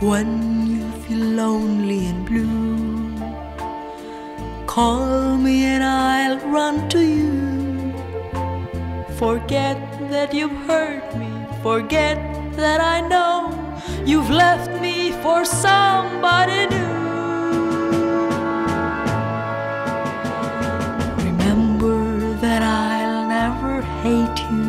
When you feel lonely and blue, call me and I'll run to you. Forget that you've hurt me, forget that I know you've left me for somebody new. Remember that I'll never hate you.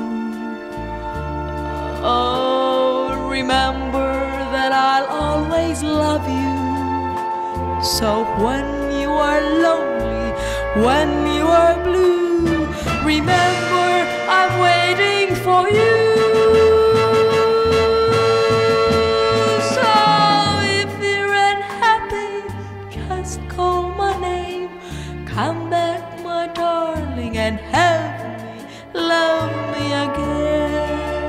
Oh, remember that I'll always love you. So when you are lonely, when you are blue, remember I'm waiting for you. So if you're unhappy, just call my name. Come back, my darling, and help me, love me again.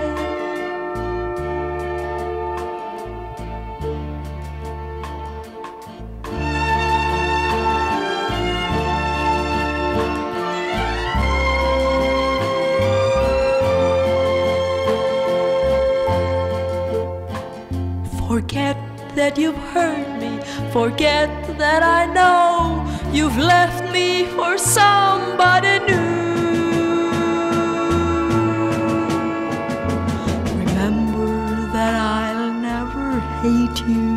Forget that you've hurt me, forget that I know you've left me for somebody new. Remember that I'll never hate you.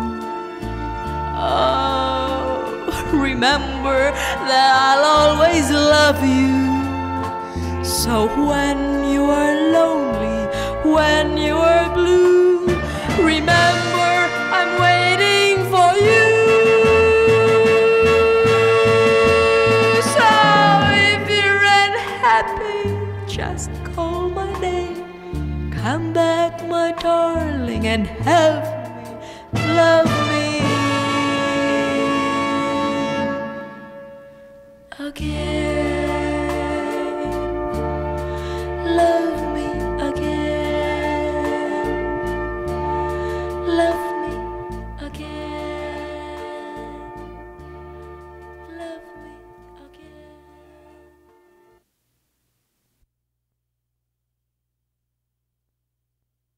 Oh, remember that I'll always love you. So when you are lonely, when you are blue, remember I'm waiting for you. So if you're unhappy, just call my name. Come back, my darling, and help me, love me again.